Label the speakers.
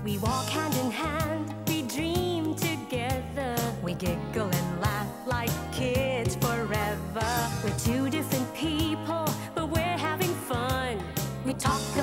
Speaker 1: We walk hand in hand, we dream together. We giggle and laugh like kids forever. We're two different people, but we're having fun. We talk